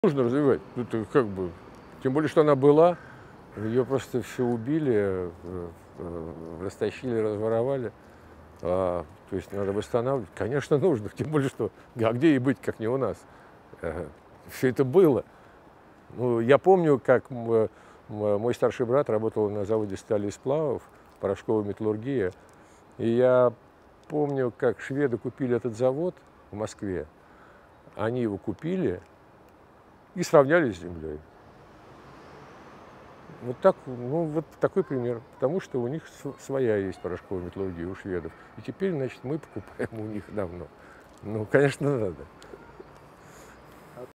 Нужно развивать. Это как бы, тем более, что она была, ее просто все убили, растащили, разворовали. То есть надо восстанавливать. Конечно, нужно, тем более, что где ей быть, как не у нас? Все это было. Ну, я помню, как мой старший брат работал на заводе стали и сплавов, порошковая металлургия. И я помню, как шведы купили этот завод в Москве. Они его купили и сравняли с землей. Вот так, ну, вот такой пример. Потому что у них своя есть порошковая металлургия у шведов. И теперь, значит, мы покупаем у них давно. Ну, конечно, надо.